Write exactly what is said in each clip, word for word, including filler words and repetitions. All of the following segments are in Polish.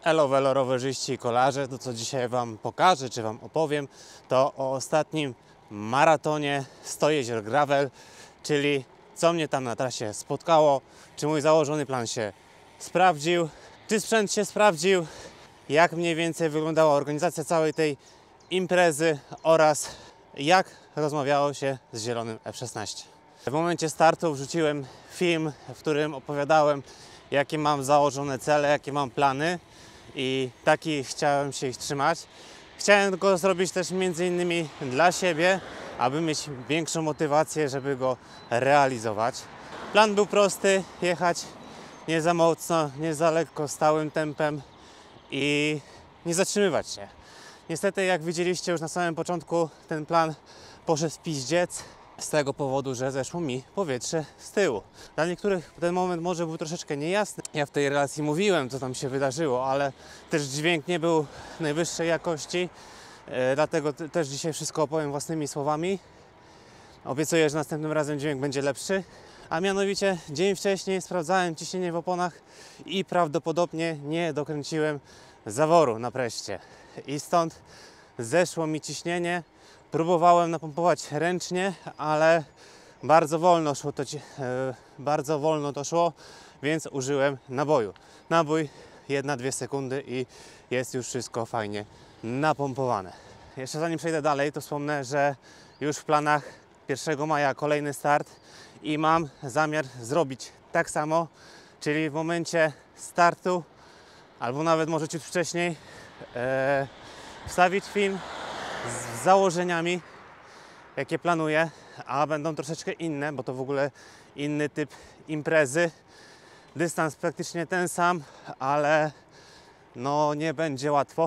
Elo, welo, rowerzyści i kolarze, to co dzisiaj Wam pokażę, czy Wam opowiem, to o ostatnim maratonie sto jezior gravel, czyli co mnie tam na trasie spotkało, czy mój założony plan się sprawdził, czy sprzęt się sprawdził, jak mniej więcej wyglądała organizacja całej tej imprezy oraz jak rozmawiało się z zielonym F szesnaście. W momencie startu wrzuciłem film, w którym opowiadałem, jakie mam założone cele, jakie mam plany i taki chciałem się ich trzymać. Chciałem go zrobić też między innymi dla siebie, aby mieć większą motywację, żeby go realizować. Plan był prosty, jechać nie za mocno, nie za lekko, stałym tempem i nie zatrzymywać się. Niestety, jak widzieliście już na samym początku, ten plan poszedł w piździec z tego powodu, że zeszło mi powietrze z tyłu. Dla niektórych ten moment może był troszeczkę niejasny. Ja w tej relacji mówiłem, co tam się wydarzyło, ale też dźwięk nie był najwyższej jakości, e, dlatego też dzisiaj wszystko opowiem własnymi słowami. Obiecuję, że następnym razem dźwięk będzie lepszy. A mianowicie dzień wcześniej sprawdzałem ciśnienie w oponach i prawdopodobnie nie dokręciłem zaworu na preście. I stąd zeszło mi ciśnienie. Próbowałem napompować ręcznie, ale bardzo wolno szło to, e, bardzo wolno to szło, więc użyłem naboju. Nabój jedna dwie sekundy i jest już wszystko fajnie napompowane. Jeszcze zanim przejdę dalej, to wspomnę, że już w planach pierwszego maja kolejny start i mam zamiar zrobić tak samo, czyli w momencie startu, albo nawet może ciut wcześniej, e, wstawić film z założeniami, jakie planuję, a będą troszeczkę inne, bo to w ogóle inny typ imprezy. Dystans praktycznie ten sam, ale no nie będzie łatwo.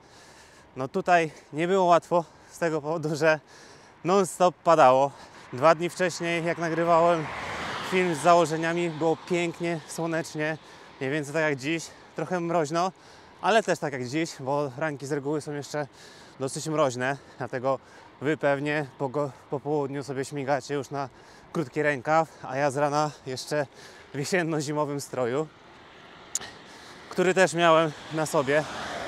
No tutaj nie było łatwo z tego powodu, że non-stop padało. Dwa dni wcześniej, jak nagrywałem film z założeniami, było pięknie, słonecznie, mniej więcej tak jak dziś, trochę mroźno, ale też tak jak dziś, bo ranki z reguły są jeszcze dosyć mroźne, dlatego Wy pewnie po, go, po południu sobie śmigacie już na krótki rękaw, a ja z rana jeszcze w jesienno-zimowym stroju, który też miałem na sobie.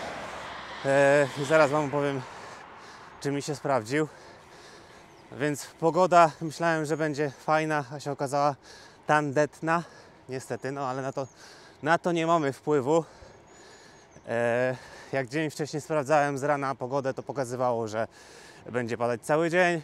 Eee, i zaraz Wam powiem, czy mi się sprawdził. Więc pogoda, myślałem, że będzie fajna, a się okazała tandetna, niestety, no ale na to, na to nie mamy wpływu. Eee, jak dzień wcześniej sprawdzałem z rana pogodę, to pokazywało, że będzie padać cały dzień.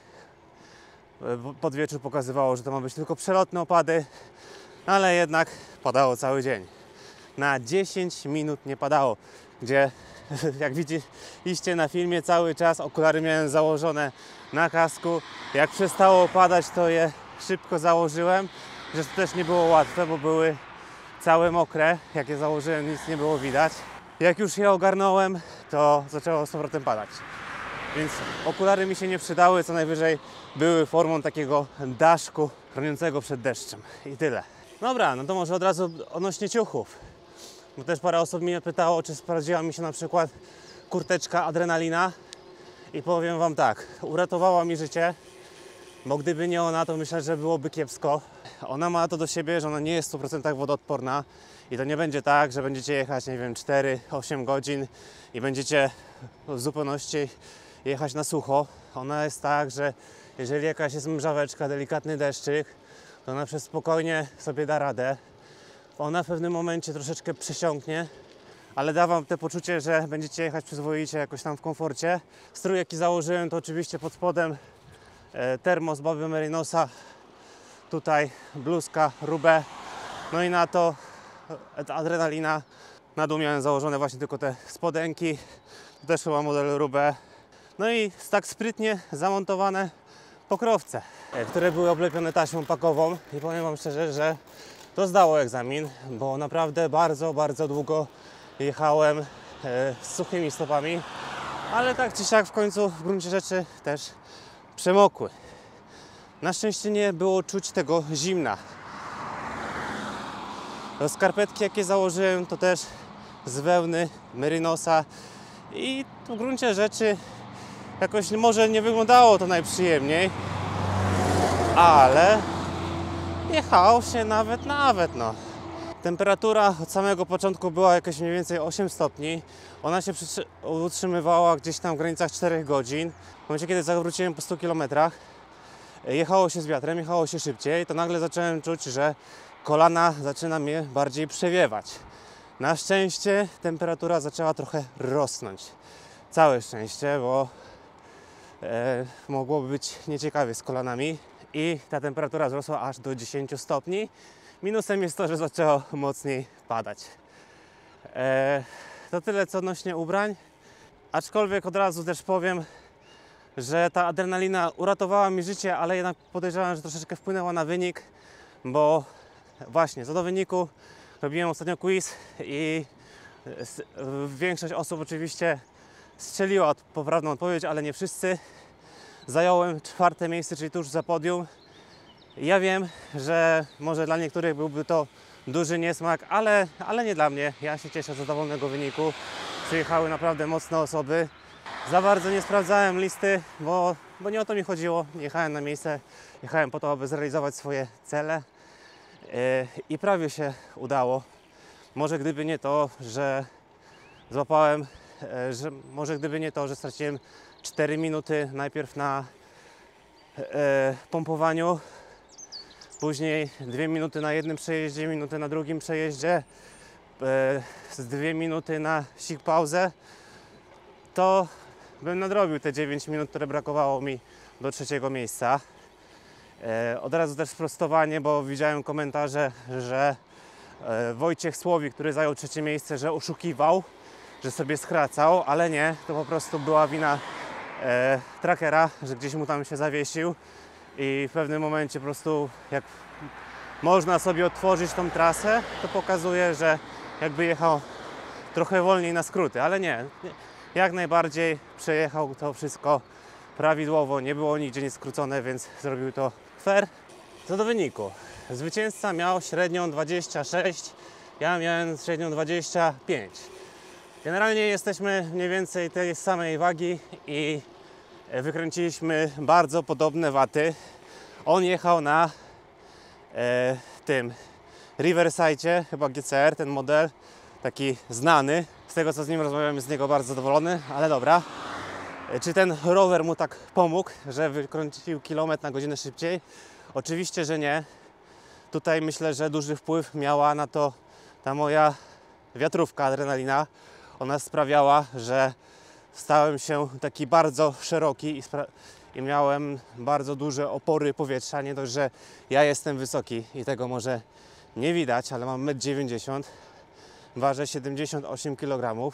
Pod wieczór pokazywało, że to ma być tylko przelotne opady, ale jednak padało cały dzień. Na dziesięć minut nie padało, gdzie jak widzieliście na filmie, cały czas okulary miałem założone na kasku. Jak przestało padać, to je szybko założyłem, że to też nie było łatwe, bo były całe mokre. Jak je założyłem, nic nie było widać. Jak już je ogarnąłem, to zaczęło z powrotem padać. Więc okulary mi się nie przydały, co najwyżej były formą takiego daszku chroniącego przed deszczem. I tyle. Dobra, no to może od razu odnośnie ciuchów. Bo też parę osób mnie pytało, czy sprawdziła mi się na przykład kurteczka Adrenalina. I powiem Wam tak, uratowała mi życie, bo gdyby nie ona, to myślę, że byłoby kiepsko. Ona ma to do siebie, że ona nie jest w stu procentach wodoodporna i to nie będzie tak, że będziecie jechać, nie wiem, cztery osiem godzin i będziecie w zupełności jechać na sucho. Ona jest tak, że jeżeli jakaś jest mrzaweczka, delikatny deszczyk, to ona przez spokojnie sobie da radę. Ona w pewnym momencie troszeczkę przesiąknie, ale da Wam te poczucie, że będziecie jechać przyzwoicie, jakoś tam w komforcie. Strój, jaki założyłem, to oczywiście pod spodem e, termos Bobby Merinosa, tutaj bluzka Rubę, no i na to Adrenalina. Na dół miałem założone właśnie tylko te spodenki, to też chyba model Rubę. No i tak sprytnie zamontowane pokrowce, które były oblepione taśmą pakową i powiem Wam szczerze, że to zdało egzamin, bo naprawdę bardzo, bardzo długo jechałem z suchymi stopami, ale tak czy siak w końcu w gruncie rzeczy też przemokły. Na szczęście nie było czuć tego zimna. Skarpetki, jakie założyłem, to też z wełny Merinosa i w gruncie rzeczy jakoś może nie wyglądało to najprzyjemniej, ale jechało się nawet, nawet no. Temperatura od samego początku była jakieś mniej więcej osiem stopni. Ona się utrzymywała gdzieś tam w granicach czterech godzin. W momencie, kiedy zawróciłem po stu kilometrach, jechało się z wiatrem, jechało się szybciej, to nagle zacząłem czuć, że kolana zaczyna mnie bardziej przewiewać. Na szczęście temperatura zaczęła trochę rosnąć. Całe szczęście, bo e, mogłoby być nieciekawie z kolanami. I ta temperatura wzrosła aż do dziesięciu stopni. Minusem jest to, że zaczęło mocniej padać. E, to tyle co odnośnie ubrań. Aczkolwiek od razu też powiem, że ta adrenalina uratowała mi życie, ale jednak podejrzewam, że troszeczkę wpłynęła na wynik, bo właśnie co do wyniku robiłem ostatnio quiz i większość osób oczywiście strzeliła poprawną odpowiedź, ale nie wszyscy. Zająłem czwarte miejsce, czyli tuż za podium. Ja wiem, że może dla niektórych byłby to duży niesmak, ale, ale nie dla mnie. Ja się cieszę z zadowolonego wyniku. Przyjechały naprawdę mocne osoby. Za bardzo nie sprawdzałem listy, bo, bo nie o to mi chodziło. Jechałem na miejsce, jechałem po to, aby zrealizować swoje cele yy, i prawie się udało. Może gdyby nie to, że złapałem, yy, że, może gdyby nie to, że straciłem cztery minuty najpierw na yy, pompowaniu, później dwie minuty na jednym przejeździe, minutę na drugim przejeździe, z dwie minuty na sik pauzę, to bym nadrobił te dziewięć minut, które brakowało mi do trzeciego miejsca. Od razu też sprostowanie, bo widziałem komentarze, że Wojciech Słowik, który zajął trzecie miejsce, że oszukiwał, że sobie skracał, ale nie, to po prostu była wina e, trackera, że gdzieś mu tam się zawiesił i w pewnym momencie po prostu jak można sobie otworzyć tą trasę, to pokazuje, że jakby jechał trochę wolniej na skróty, ale nie, jak najbardziej przejechał to wszystko prawidłowo, nie było nigdzie nic skrócone, więc zrobił to fair. Co do wyniku, zwycięzca miał średnią dwadzieścia sześć, ja miałem średnią dwadzieścia pięć. Generalnie jesteśmy mniej więcej tej samej wagi i wykręciliśmy bardzo podobne waty. On jechał na e, tym Riverside, chyba G C R, ten model taki znany. Z tego co z nim rozmawiałem, jest z niego bardzo zadowolony, ale dobra. E, czy ten rower mu tak pomógł, że wykręcił kilometr na godzinę szybciej? Oczywiście, że nie. Tutaj myślę, że duży wpływ miała na to ta moja wiatrówka, adrenalina. Ona sprawiała, że stałem się taki bardzo szeroki i, i miałem bardzo duże opory powietrza. Nie dość, że ja jestem wysoki i tego może nie widać, ale mam metr dziewięćdziesiąt, ważę siedemdziesiąt osiem kilogramów,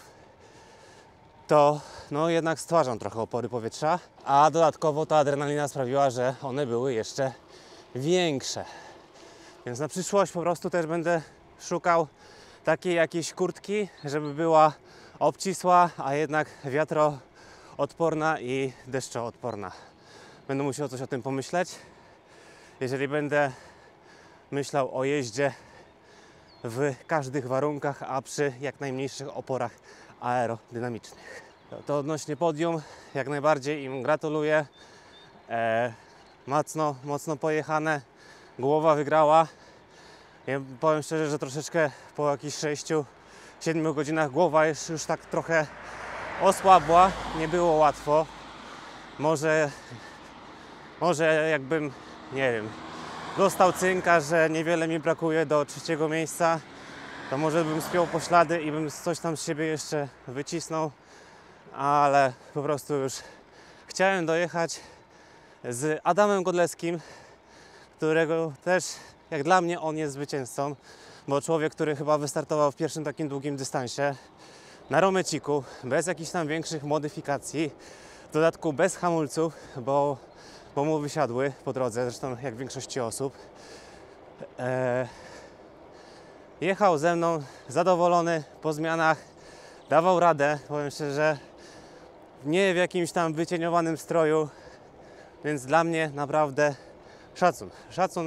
to no jednak stwarzam trochę opory powietrza, a dodatkowo ta adrenalina sprawiła, że one były jeszcze większe. Więc na przyszłość po prostu też będę szukał takiej jakiejś kurtki, żeby była obcisła, a jednak wiatroodporna i deszczoodporna. Będę musiał coś o tym pomyśleć. Jeżeli będę myślał o jeździe w każdych warunkach, a przy jak najmniejszych oporach aerodynamicznych. To odnośnie podium, jak najbardziej im gratuluję. E, mocno, mocno pojechane. Głowa wygrała. Ja powiem szczerze, że troszeczkę po jakichś sześciu siedmiu godzinach głowa już, już tak trochę osłabła. Nie było łatwo. Może, może jakbym, nie wiem, dostał cynka, że niewiele mi brakuje do trzeciego miejsca, to może bym spiął poślady i bym coś tam z siebie jeszcze wycisnął, ale po prostu już chciałem dojechać z Adamem Godlewskim, którego też, jak dla mnie, on jest zwycięzcą, bo człowiek, który chyba wystartował w pierwszym takim długim dystansie na romeciku, bez jakichś tam większych modyfikacji, w dodatku bez hamulców, bo, bo mu wysiadły po drodze, zresztą jak większości osób. Eee, jechał ze mną zadowolony po zmianach, dawał radę, powiem szczerze, nie w jakimś tam wycieniowanym stroju, więc dla mnie naprawdę szacun. Szacun,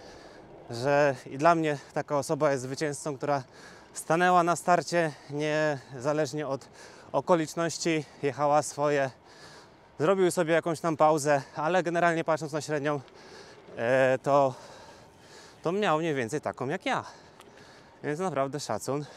że i dla mnie taka osoba jest zwycięzcą, która stanęła na starcie, niezależnie od okoliczności, jechała swoje, zrobił sobie jakąś tam pauzę, ale generalnie patrząc na średnią, to, to miał mniej więcej taką jak ja. Więc naprawdę szacun.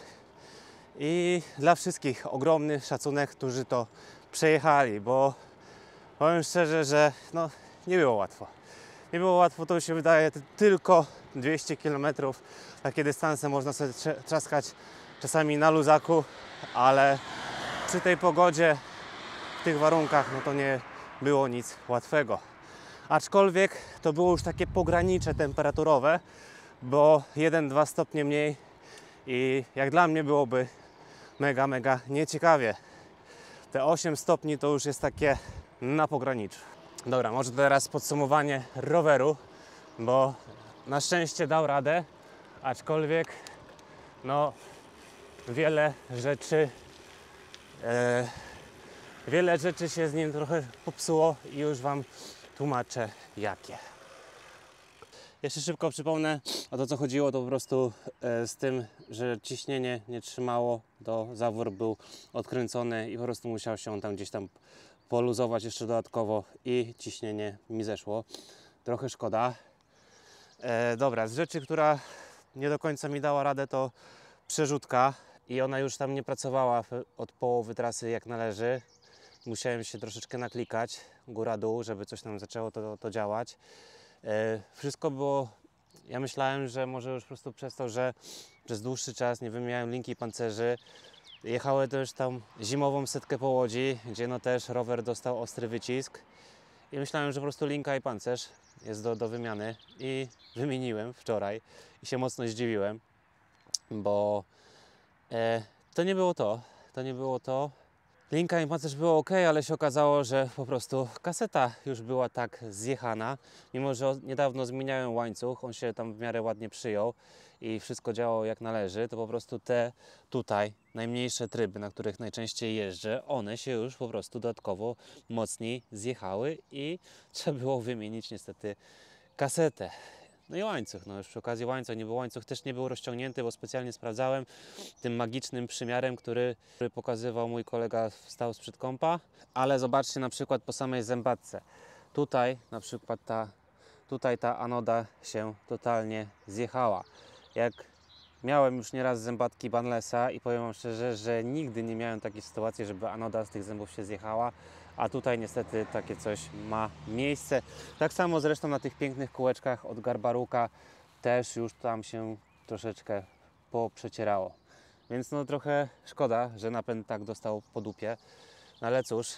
I dla wszystkich ogromny szacunek, którzy to przejechali, bo powiem szczerze, że no, nie było łatwo. Nie było łatwo, to się wydaje tylko dwieście kilometrów. Takie dystanse można sobie trzaskać czasami na luzaku, ale przy tej pogodzie, w tych warunkach, no to nie było nic łatwego. Aczkolwiek to było już takie pogranicze temperaturowe, bo jeden dwa stopnie mniej i jak dla mnie byłoby mega, mega nieciekawie. Te osiem stopni to już jest takie na pograniczu. Dobra, może teraz podsumowanie roweru, bo na szczęście dał radę, aczkolwiek no wiele rzeczy e, wiele rzeczy się z nim trochę popsuło i już Wam tłumaczę jakie. Jeszcze szybko przypomnę, o to co chodziło, to po prostu e, z tym, że ciśnienie nie trzymało, to zawór był odkręcony i po prostu musiał się on tam gdzieś tam poluzować jeszcze dodatkowo i ciśnienie mi zeszło. Trochę szkoda. E, dobra, z rzeczy, która nie do końca mi dała radę, to przerzutka i ona już tam nie pracowała od połowy trasy jak należy. Musiałem się troszeczkę naklikać góra-dół, żeby coś tam zaczęło to, to działać. E, wszystko było, ja myślałem, że może już po prostu przez to, że przez dłuższy czas nie wymieniałem linki pancerzy. Jechały też tam zimową setkę po Łodzi, gdzie no też rower dostał ostry wycisk i myślałem, że po prostu linka i pancerz jest do, do wymiany i wymieniłem wczoraj i się mocno zdziwiłem, bo e, to nie było to, to nie było to. Linka i pancerz było ok, ale się okazało, że po prostu kaseta już była tak zjechana, mimo że niedawno zmieniałem łańcuch, on się tam w miarę ładnie przyjął i wszystko działało jak należy, to po prostu te tutaj najmniejsze tryby, na których najczęściej jeżdżę, one się już po prostu dodatkowo mocniej zjechały i trzeba było wymienić niestety kasetę. No i łańcuch, no już przy okazji łańcuch, nie był łańcuch też nie był rozciągnięty, bo specjalnie sprawdzałem tym magicznym przymiarem, który, który pokazywał mój kolega, stał sprzed kompa, ale zobaczcie na przykład po samej zębatce. Tutaj na przykład ta, tutaj ta anoda się totalnie zjechała. Jak miałem już nieraz zębatki Banlesa i powiem Wam szczerze, że nigdy nie miałem takiej sytuacji, żeby anoda z tych zębów się zjechała, a tutaj niestety takie coś ma miejsce. Tak samo zresztą na tych pięknych kółeczkach od Garbaruka też już tam się troszeczkę poprzecierało. Więc no trochę szkoda, że napęd tak dostał po dupie, no ale cóż,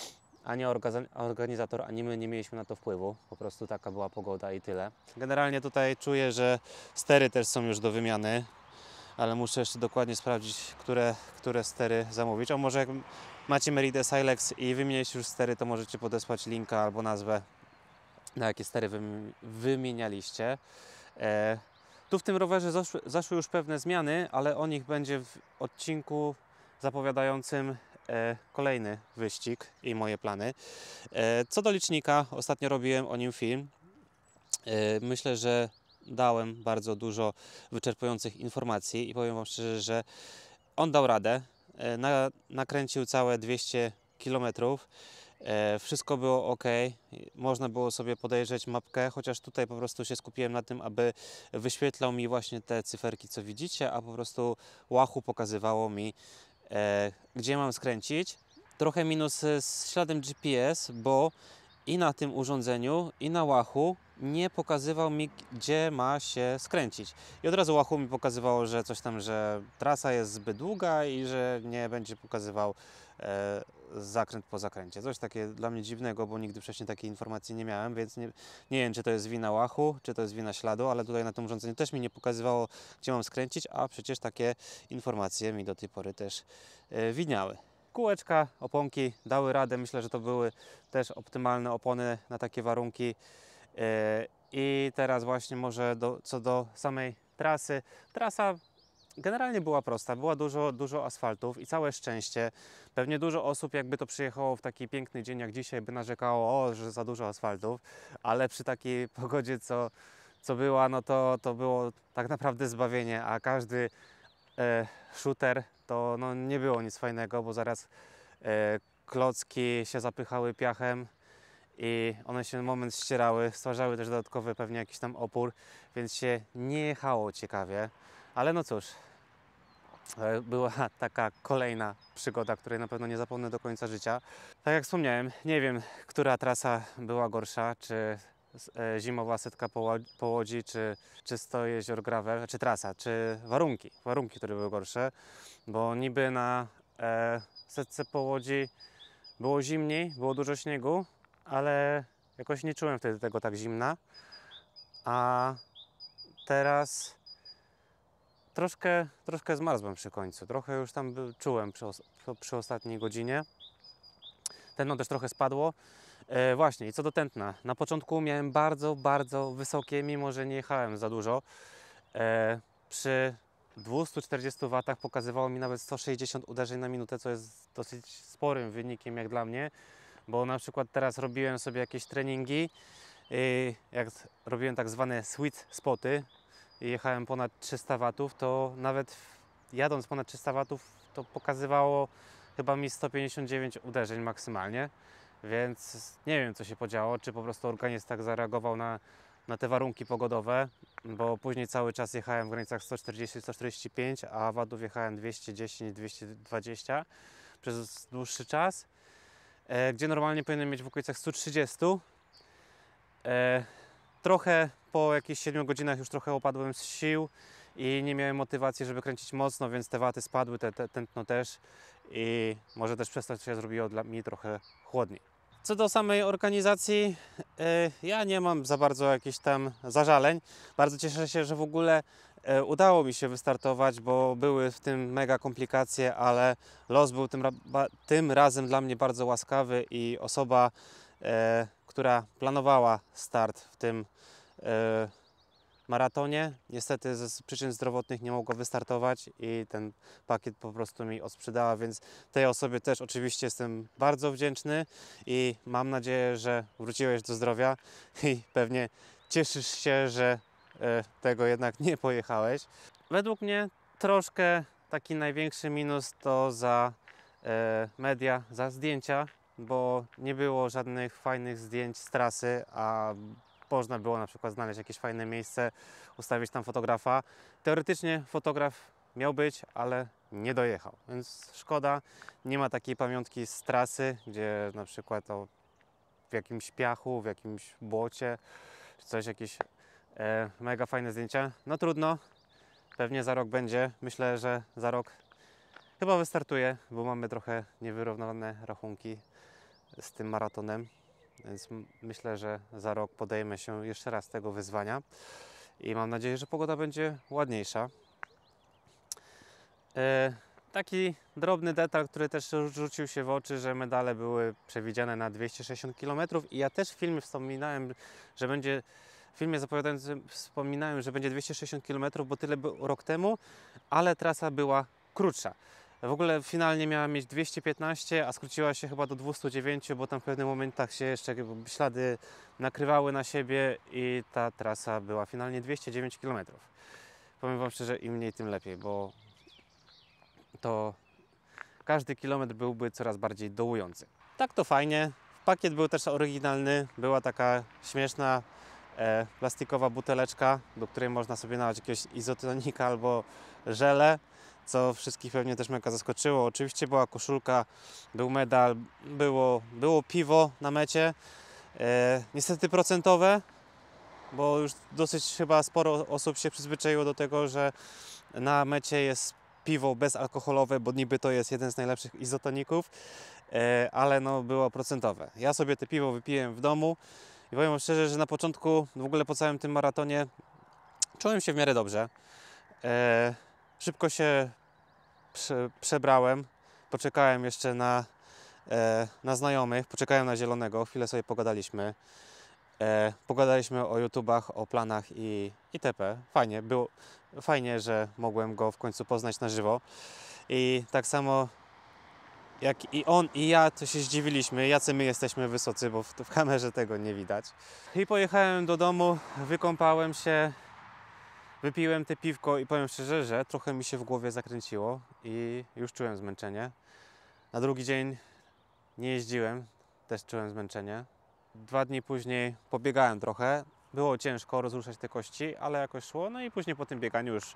ani organizator, ani my nie mieliśmy na to wpływu, po prostu taka była pogoda i tyle. Generalnie tutaj czuję, że stery też są już do wymiany, ale muszę jeszcze dokładnie sprawdzić, które, które stery zamówić. A może jak macie Merida Silex i wymienić już stery, to możecie podesłać linka albo nazwę, na jakie stery wymienialiście. E, tu w tym rowerze zaszły, zaszły już pewne zmiany, ale o nich będzie w odcinku zapowiadającym e, kolejny wyścig i moje plany. E, co do licznika, ostatnio robiłem o nim film. E, myślę, że dałem bardzo dużo wyczerpujących informacji i powiem Wam szczerze, że on dał radę. E, na, nakręcił całe dwieście kilometrów. E, wszystko było ok, można było sobie podejrzeć mapkę, chociaż tutaj po prostu się skupiłem na tym, aby wyświetlał mi właśnie te cyferki, co widzicie, a po prostu łachu pokazywało mi, e, gdzie mam skręcić. Trochę minus z śladem G P S, bo i na tym urządzeniu, i na łachu nie pokazywał mi, gdzie ma się skręcić. I od razu łachu mi pokazywało, że coś tam, że trasa jest zbyt długa i że nie będzie pokazywał e, zakręt po zakręcie. Coś takie dla mnie dziwnego, bo nigdy wcześniej takiej informacji nie miałem, więc nie, nie wiem, czy to jest wina łachu, czy to jest wina śladu, ale tutaj na tym urządzeniu też mi nie pokazywało, gdzie mam skręcić, a przecież takie informacje mi do tej pory też e, widniały. Kółeczka, oponki dały radę, myślę, że to były też optymalne opony na takie warunki. I teraz właśnie może do, co do samej trasy. Trasa generalnie była prosta, była dużo, dużo asfaltów i całe szczęście. Pewnie dużo osób jakby to przyjechało w taki piękny dzień jak dzisiaj by narzekało, o, że za dużo asfaltów, ale przy takiej pogodzie co, co była, no to, to było tak naprawdę zbawienie, a każdy e, shooter to no, nie było nic fajnego, bo zaraz e, klocki się zapychały piachem i one się moment ścierały, stwarzały też dodatkowy pewnie jakiś tam opór, więc się nie jechało ciekawie. Ale no cóż, e, była taka kolejna przygoda, której na pewno nie zapomnę do końca życia. Tak jak wspomniałem, nie wiem, która trasa była gorsza, czy s- e, zimowa setka po, Ło- po Łodzi, czy, czy sto jezior gravel, czy trasa, czy warunki, warunki, które były gorsze, bo niby na e, setce po Łodzi było zimniej, było dużo śniegu, ale jakoś nie czułem wtedy tego tak zimna, a teraz troszkę, troszkę zmarzłem przy końcu, trochę już tam był, czułem przy, os- przy ostatniej godzinie. Tętno też trochę spadło. E, właśnie, i co do tętna. Na początku miałem bardzo, bardzo wysokie, mimo że nie jechałem za dużo. E, przy dwustu czterdziestu watach pokazywało mi nawet sto sześćdziesiąt uderzeń na minutę, co jest dosyć sporym wynikiem jak dla mnie, bo na przykład teraz robiłem sobie jakieś treningi, i jak robiłem tak zwane sweet spoty i jechałem ponad trzysta watów, to nawet jadąc ponad trzysta watów to pokazywało chyba mi sto pięćdziesiąt dziewięć uderzeń maksymalnie, więc nie wiem co się podziało, czy po prostu organizm tak zareagował na, na te warunki pogodowe, bo później cały czas jechałem w granicach sto czterdzieści sto czterdzieści pięć, a watów jechałem dwieście dziesięć dwieście dwadzieścia przez dłuższy czas, e, gdzie normalnie powinienem mieć w okolicach sto trzydzieści. E, trochę po jakichś siedmiu godzinach już trochę opadłem z sił i nie miałem motywacji, żeby kręcić mocno, więc te waty spadły, te, te tętno też i może też przez to się zrobiło dla mnie trochę chłodniej. Co do samej organizacji, e, ja nie mam za bardzo jakichś tam zażaleń. Bardzo cieszę się, że w ogóle e, udało mi się wystartować, bo były w tym mega komplikacje, ale los był tym, ra- ba- tym razem dla mnie bardzo łaskawy i osoba, e, która planowała start w tym e, maratonie, niestety z przyczyn zdrowotnych nie mogła wystartować i ten pakiet po prostu mi odsprzedała, więc tej osobie też oczywiście jestem bardzo wdzięczny i mam nadzieję, że wróciłeś do zdrowia i pewnie cieszysz się, że e, tego jednak nie pojechałeś. Według mnie troszkę taki największy minus to za e, media, za zdjęcia, bo nie było żadnych fajnych zdjęć z trasy, a można było na przykład znaleźć jakieś fajne miejsce, ustawić tam fotografa. Teoretycznie fotograf miał być, ale nie dojechał, więc szkoda. Nie ma takiej pamiątki z trasy, gdzie na przykład o, w jakimś piachu, w jakimś błocie, czy coś, jakieś e, mega fajne zdjęcia. No trudno, pewnie za rok będzie. Myślę, że za rok chyba wystartuję, bo mamy trochę niewyrównawane rachunki z tym maratonem. Więc m- myślę, że za rok podejmę się jeszcze raz tego wyzwania i mam nadzieję, że pogoda będzie ładniejsza. E, taki drobny detal, który też rzucił się w oczy, że medale były przewidziane na dwieście sześćdziesiąt kilometrów i ja też w filmie wspominałem, że będzie w filmie zapowiadającym wspominałem, że będzie dwieście sześćdziesiąt kilometrów, bo tyle było rok temu, ale trasa była krótsza. W ogóle finalnie miała mieć dwieście piętnaście, a skróciła się chyba do dwieście dziewięć, bo tam w pewnych momentach się jeszcze ślady nakrywały na siebie i ta trasa była finalnie dwieście dziewięć kilometrów. Powiem Wam szczerze, im mniej, tym lepiej, bo to każdy kilometr byłby coraz bardziej dołujący. Tak to fajnie. Pakiet był też oryginalny. Była taka śmieszna e, plastikowa buteleczka, do której można sobie nalać jakiegoś izotonika albo żele, co wszystkich pewnie też mega zaskoczyło. Oczywiście była koszulka, był medal, było, było piwo na mecie. E, niestety procentowe, bo już dosyć chyba sporo osób się przyzwyczaiło do tego, że na mecie jest piwo bezalkoholowe, bo niby to jest jeden z najlepszych izotoników, e, ale no było procentowe. Ja sobie te piwo wypiłem w domu i powiem wam szczerze, że na początku, w ogóle po całym tym maratonie czułem się w miarę dobrze. E, szybko się prze, przebrałem, poczekałem jeszcze na, e, na znajomych, poczekałem na Zielonego, chwilę sobie pogadaliśmy. E, pogadaliśmy o YouTubach, o planach i itp. Fajnie, było fajnie, że mogłem go w końcu poznać na żywo. I tak samo jak i on i ja, to się zdziwiliśmy, jacy my jesteśmy wysocy, bo w, w kamerze tego nie widać. I pojechałem do domu, wykąpałem się, wypiłem te piwko i powiem szczerze, że trochę mi się w głowie zakręciło i już czułem zmęczenie. Na drugi dzień nie jeździłem, też czułem zmęczenie. Dwa dni później pobiegałem trochę. Było ciężko rozruszać te kości, ale jakoś szło. No i później po tym bieganiu już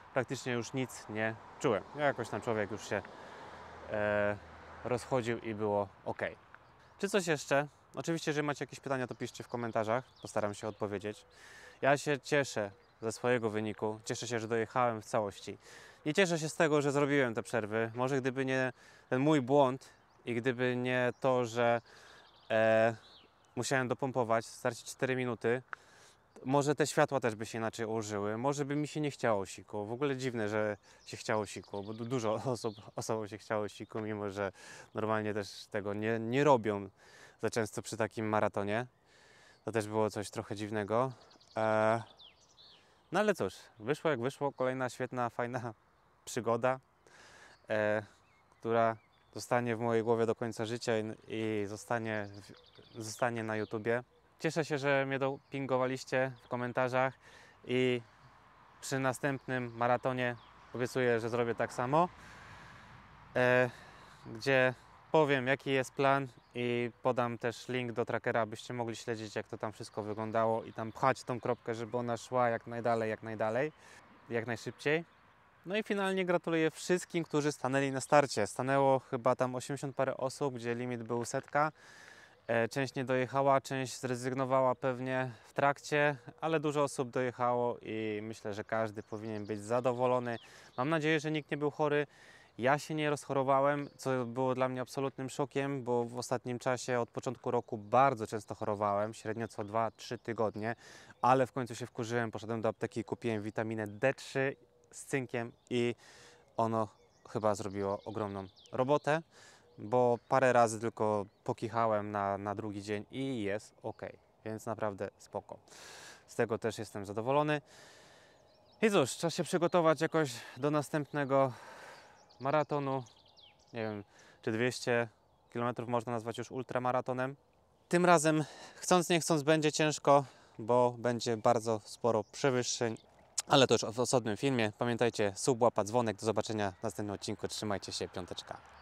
praktycznie już nic nie czułem. Jakoś tam człowiek już się e, rozchodził i było ok. Czy coś jeszcze? Oczywiście, jeżeli macie jakieś pytania, to piszcie w komentarzach, postaram się odpowiedzieć. Ja się cieszę ze swojego wyniku, cieszę się, że dojechałem w całości. Nie cieszę się z tego, że zrobiłem te przerwy. Może gdyby nie ten mój błąd i gdyby nie to, że e, musiałem dopompować, stracić cztery minuty, może te światła też by się inaczej ułożyły, może by mi się nie chciało siku. W ogóle dziwne, że się chciało siku, bo du- dużo osób, osobom się chciało siku, mimo że normalnie też tego nie, nie robią za często przy takim maratonie. To też było coś trochę dziwnego. E, no ale cóż, wyszło jak wyszło, kolejna świetna, fajna przygoda, e, która zostanie w mojej głowie do końca życia i, i zostanie, w, zostanie na YouTubie. Cieszę się, że mnie dopingowaliście w komentarzach i przy następnym maratonie obiecuję, że zrobię tak samo, e, gdzie powiem, jaki jest plan i podam też link do trackera, abyście mogli śledzić, jak to tam wszystko wyglądało i tam pchać tą kropkę, żeby ona szła jak najdalej, jak najdalej, jak najszybciej. No i finalnie gratuluję wszystkim, którzy stanęli na starcie. Stanęło chyba tam osiemdziesiąt parę osób, gdzie limit był setka. Część nie dojechała, część zrezygnowała pewnie w trakcie, ale dużo osób dojechało i myślę, że każdy powinien być zadowolony. Mam nadzieję, że nikt nie był chory. Ja się nie rozchorowałem, co było dla mnie absolutnym szokiem, bo w ostatnim czasie od początku roku bardzo często chorowałem, średnio co dwa trzy tygodnie, ale w końcu się wkurzyłem, poszedłem do apteki i kupiłem witaminę D trzy z cynkiem i ono chyba zrobiło ogromną robotę, bo parę razy tylko pokichałem na, na drugi dzień i jest ok, więc naprawdę spoko. Z tego też jestem zadowolony. I cóż, trzeba się przygotować jakoś do następnego maratonu. Nie wiem, czy dwieście kilometrów można nazwać już ultramaratonem. Tym razem, chcąc nie chcąc, będzie ciężko, bo będzie bardzo sporo przewyższeń, ale to już w osobnym filmie. Pamiętajcie, sub, łapa, dzwonek. Do zobaczenia w następnym odcinku. Trzymajcie się, piąteczka.